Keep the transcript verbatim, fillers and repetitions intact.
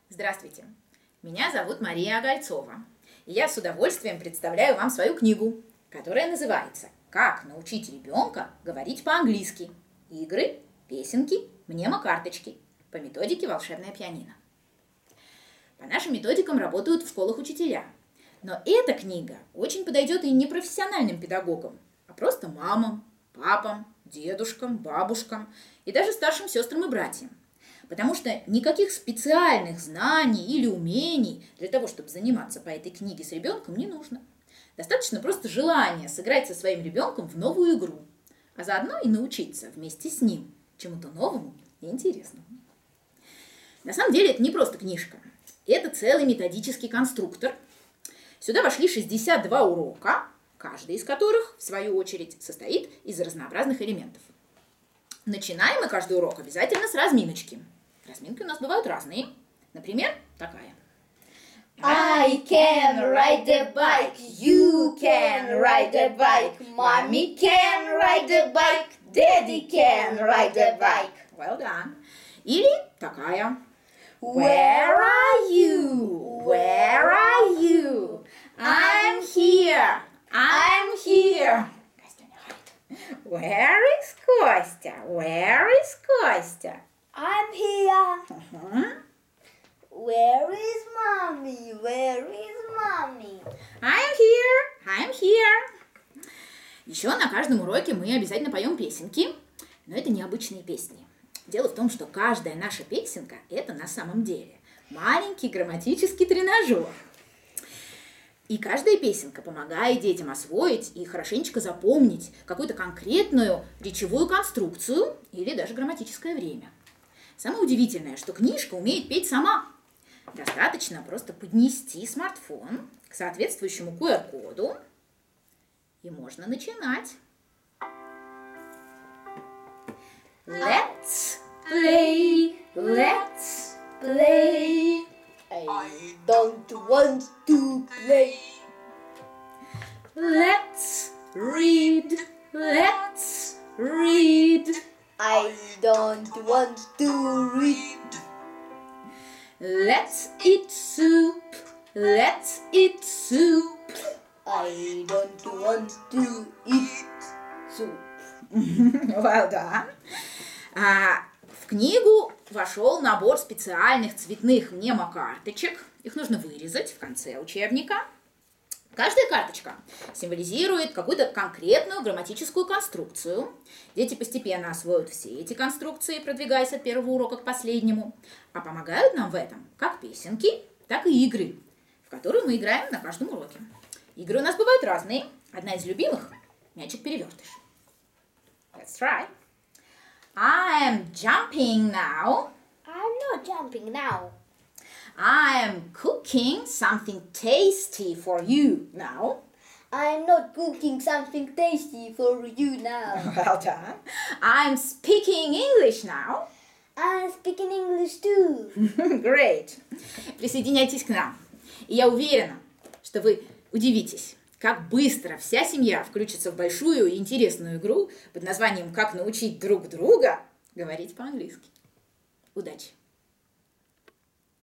Здравствуйте, меня зовут Мария Огольцова, и я с удовольствием представляю вам свою книгу, которая называется «Как научить ребенка говорить по-английски. Игры, песенки, мнемокарточки» по методике «Волшебное пианино». По нашим методикам работают в школах учителя, но эта книга очень подойдет и не профессиональным педагогам, а просто мамам, папам, дедушкам, бабушкам и даже старшим сестрам и братьям. Потому что никаких специальных знаний или умений для того, чтобы заниматься по этой книге с ребенком, не нужно. Достаточно просто желания сыграть со своим ребенком в новую игру, а заодно и научиться вместе с ним чему-то новому и интересному. На самом деле это не просто книжка, это целый методический конструктор. Сюда вошли шестьдесят два урока, каждый из которых, в свою очередь, состоит из разнообразных элементов. Начинаем мы каждый урок обязательно с разминочки. Разминки у нас бывают разные. Например, такая. I can ride a bike, you can ride a bike, mommy can ride a bike, daddy can ride a bike. Well done. Или такая. Where are you? Where are you? I'm here. I'm here. Where is Kostya? Where is Kostya? I'm here. Uh-huh. Where is mommy? Where is mommy? I'm here. I'm here. Еще на каждом уроке мы обязательно поем песенки, но это необычные песни. Дело в том, что каждая наша песенка – это на самом деле маленький грамматический тренажер. И каждая песенка помогает детям освоить и хорошенечко запомнить какую-то конкретную речевую конструкцию или даже грамматическое время. Самое удивительное, что книжка умеет петь сама. Достаточно просто поднести смартфон к соответствующему ку ар коду, и можно начинать. Let's play, let's play. I don't want to play. Let's read, let's read. I don't want to read. Let's eat soup, let's eat soup. I don't want to eat soup. Well done. А, в книгу вошел набор специальных цветных мнемокарточек. Их нужно вырезать в конце учебника. Каждая карточка символизирует какую-то конкретную грамматическую конструкцию. Дети постепенно освоят все эти конструкции, продвигаясь от первого урока к последнему. А помогают нам в этом как песенки, так и игры, в которые мы играем на каждом уроке. Игры у нас бывают разные. Одна из любимых – мячик-перевертыш. Let's try. I am jumping now. I'm not jumping now. I am cooking something tasty for you now. I'm not cooking something tasty for you now. Well done. I'm speaking English now. I'm speaking English too. Great. Присоединяйтесь к нам. И я уверена, что вы удивитесь, как быстро вся семья включится в большую и интересную игру под названием «Как научить друг друга говорить по-английски». Удачи!